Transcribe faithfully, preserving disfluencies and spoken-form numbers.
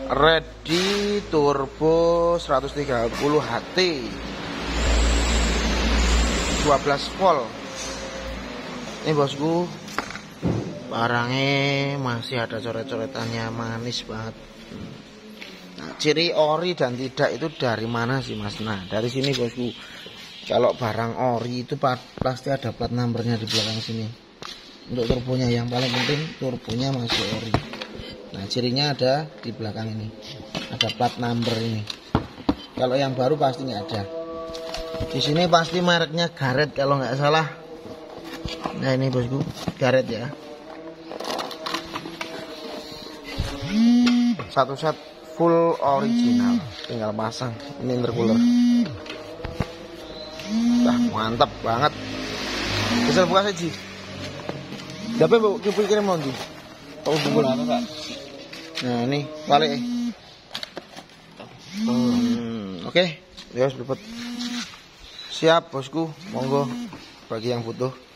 ready turbo seratus tiga puluh H T dua belas volt. Ini bosku, barangnya masih ada coret-coretannya, manis banget. Nah, ciri ori dan tidak itu dari mana sih mas? Nah, dari sini bosku. Kalau barang ori itu pasti ada plat numbernya di belakang sini. Untuk turbonya yang paling penting, turbonya masih ori. Nah, cirinya ada di belakang ini, ada plat number ini. Kalau yang baru pasti nggak ada. Di sini pasti mereknya Garrett kalau nggak salah. Nah ini bosku, Garrett ya. Satu set full original, tinggal pasang. Ini intercooler. Wah, mantap banget. Bisa buka saja. Tapi bu, kirim mau di. Tahu bungkul apa kak? Nah ini balik. Hmm, Oke, okay. Ya dapat. Siap bosku, monggo bagi yang butuh.